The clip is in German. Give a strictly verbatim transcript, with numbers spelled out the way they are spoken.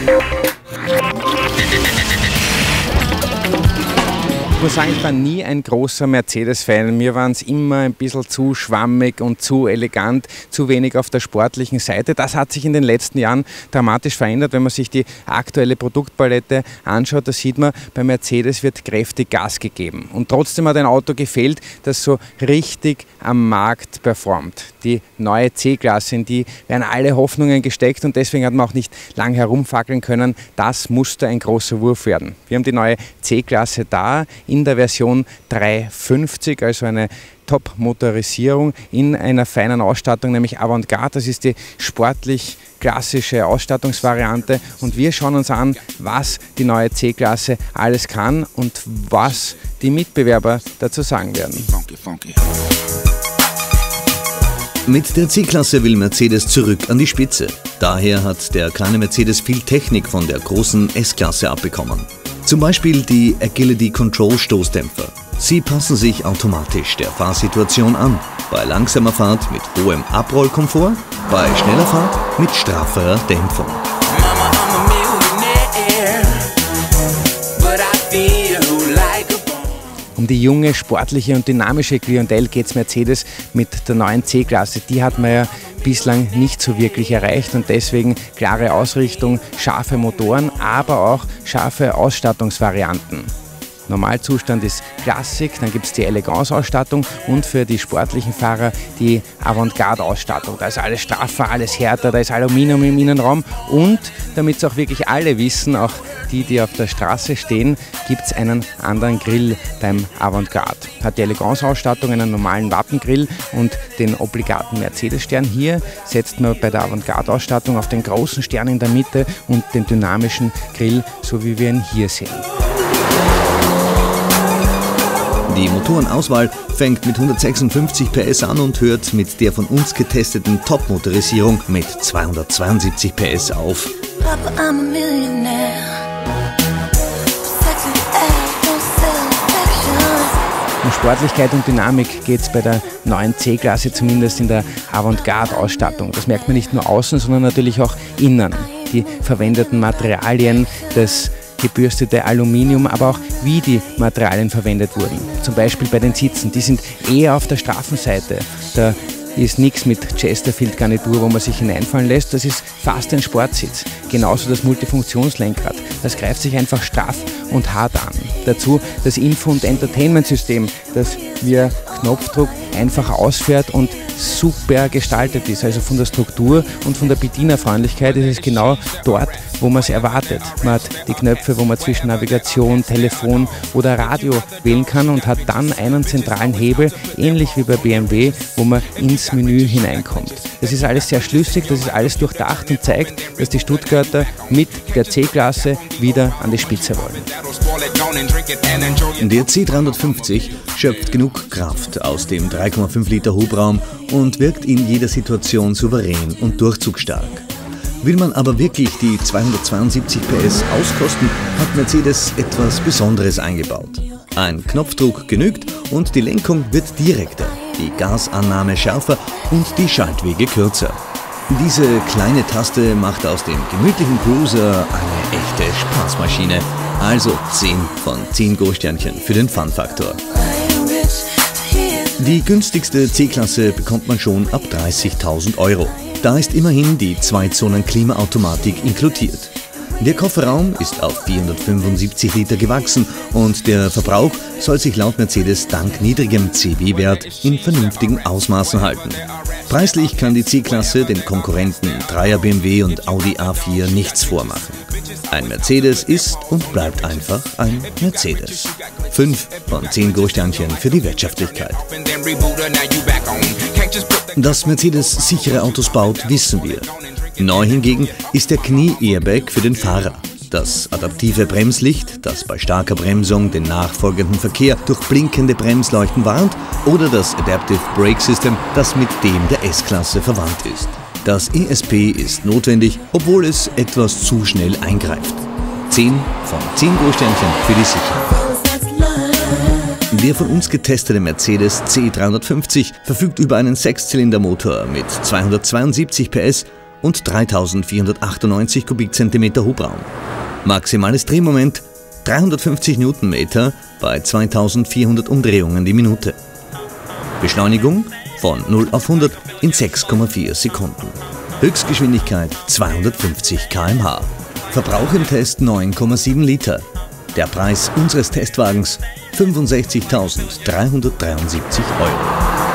Ich muss sagen, ich war nie ein großer Mercedes-Fan. Mir waren es immer ein bisschen zu schwammig und zu elegant, zu wenig auf der sportlichen Seite. Das hat sich in den letzten Jahren dramatisch verändert. Wenn man sich die aktuelle Produktpalette anschaut, da sieht man, bei Mercedes wird kräftig Gas gegeben. Und trotzdem hat ein Auto gefehlt, das so richtig am Markt performt. Die neue C-Klasse, in die werden alle Hoffnungen gesteckt und deswegen hat man auch nicht lang herumfackeln können. Das musste ein großer Wurf werden. Wir haben die neue C-Klasse da, in der Version dreihundertfünfzig, also eine Top-Motorisierung in einer feinen Ausstattung, nämlich Avantgarde. Das ist die sportlich klassische Ausstattungsvariante und wir schauen uns an, was die neue C-Klasse alles kann und was die Mitbewerber dazu sagen werden. Mit der C-Klasse will Mercedes zurück an die Spitze. Daher hat der kleine Mercedes viel Technik von der großen S-Klasse abbekommen. Zum Beispiel die Agility Control Stoßdämpfer. Sie passen sich automatisch der Fahrsituation an. Bei langsamer Fahrt mit hohem Abrollkomfort, bei schneller Fahrt mit strafferer Dämpfung. Um die junge, sportliche und dynamische Klientel geht es Mercedes mit der neuen C-Klasse. Die hat man ja bislang nicht so wirklich erreicht und deswegen klare Ausrichtung, scharfe Motoren, aber auch scharfe Ausstattungsvarianten. Normalzustand ist Klassik, dann gibt es die Eleganz-Ausstattung und für die sportlichen Fahrer die Avantgarde-Ausstattung. Da ist alles straffer, alles härter, da ist Aluminium im Innenraum und damit es auch wirklich alle wissen, auch die, die auf der Straße stehen, gibt es einen anderen Grill beim Avantgarde. Hat die Eleganz-Ausstattung einen normalen Wappengrill und den obligaten Mercedes-Stern. Hier setzt man bei der Avantgarde-Ausstattung auf den großen Stern in der Mitte und den dynamischen Grill, so wie wir ihn hier sehen. Die Motorenauswahl fängt mit hundertsechsundfünfzig P S an und hört mit der von uns getesteten Top-Motorisierung mit zweihundertzweiundsiebzig P S auf. Um Sportlichkeit und Dynamik geht es bei der neuen C-Klasse, zumindest in der Avantgarde-Ausstattung. Das merkt man nicht nur außen, sondern natürlich auch innen. Die verwendeten Materialien, das gebürstete Aluminium, aber auch wie die Materialien verwendet wurden. Zum Beispiel bei den Sitzen, die sind eher auf der straffen Seite. Da ist nichts mit Chesterfield-Garnitur, wo man sich hineinfallen lässt. Das ist fast ein Sportsitz. Genauso das Multifunktionslenkrad. Das greift sich einfach straff und hart an. Dazu das Info- und Entertainment-System, das via Knopfdruck einfach ausfährt und super gestaltet ist. Also von der Struktur und von der Bedienerfreundlichkeit ist es genau dort, wo man es erwartet. Man hat die Knöpfe, wo man zwischen Navigation, Telefon oder Radio wählen kann und hat dann einen zentralen Hebel, ähnlich wie bei B M W, wo man ins Menü hineinkommt. Das ist alles sehr schlüssig, das ist alles durchdacht und zeigt, dass die Stuttgarter mit der C-Klasse wieder an die Spitze wollen. Der C dreihundertfünfzig schöpft genug Kraft aus dem drei Komma fünf Liter Hubraum und wirkt in jeder Situation souverän und durchzugsstark. Will man aber wirklich die zweihundertzweiundsiebzig P S auskosten, hat Mercedes etwas Besonderes eingebaut. Ein Knopfdruck genügt und die Lenkung wird direkter, die Gasannahme schärfer und die Schaltwege kürzer. Diese kleine Taste macht aus dem gemütlichen Cruiser eine echte Spaßmaschine. Also zehn von zehn Großsternchen für den Fun-Faktor. Die günstigste C-Klasse bekommt man schon ab dreißigtausend Euro. Da ist immerhin die Zwei-Zonen-Klimaautomatik inkludiert. Der Kofferraum ist auf vierhundertfünfundsiebzig Liter gewachsen und der Verbrauch soll sich laut Mercedes dank niedrigem C W-Wert in vernünftigen Ausmaßen halten. Preislich kann die C-Klasse den Konkurrenten Dreier B M W und Audi A vier nichts vormachen. Ein Mercedes ist und bleibt einfach ein Mercedes. Fünf von zehn Großsternchen für die Wirtschaftlichkeit. Dass Mercedes sichere Autos baut, wissen wir. Neu hingegen ist der Knie-Airbag für den Fahrer. Das adaptive Bremslicht, das bei starker Bremsung den nachfolgenden Verkehr durch blinkende Bremsleuchten warnt, oder das Adaptive Brake System, das mit dem der S-Klasse verwandt ist. Das E S P ist notwendig, obwohl es etwas zu schnell eingreift. zehn von zehn Großsternchen für die Sicherheit. Der von uns getestete Mercedes C dreihundertfünfzig verfügt über einen Sechszylindermotor mit zweihundertzweiundsiebzig P S und dreitausendvierhundertachtundneunzig Kubikzentimeter Hubraum. Maximales Drehmoment dreihundertfünfzig Newtonmeter bei zweitausendvierhundert Umdrehungen die Minute. Beschleunigung von null auf hundert in sechs Komma vier Sekunden. Höchstgeschwindigkeit zweihundertfünfzig Kilometer pro Stunde. Verbrauch im Test neun Komma sieben Liter. Der Preis unseres Testwagens fünfundsechzigtausenddreihundertdreiundsiebzig Euro.